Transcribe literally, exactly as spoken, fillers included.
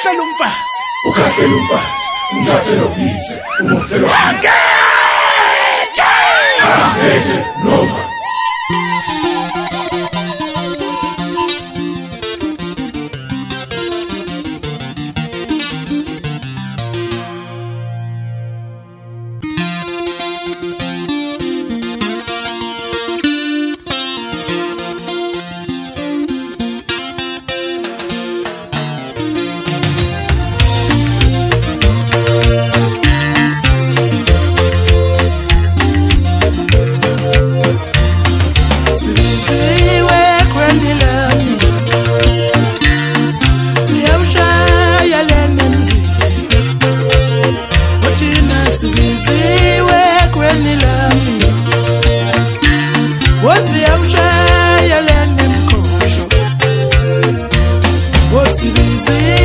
ukhahlela umfazi ukhahlela umfazi umthathe loyise umohlelo angethe angethe nova Sibizi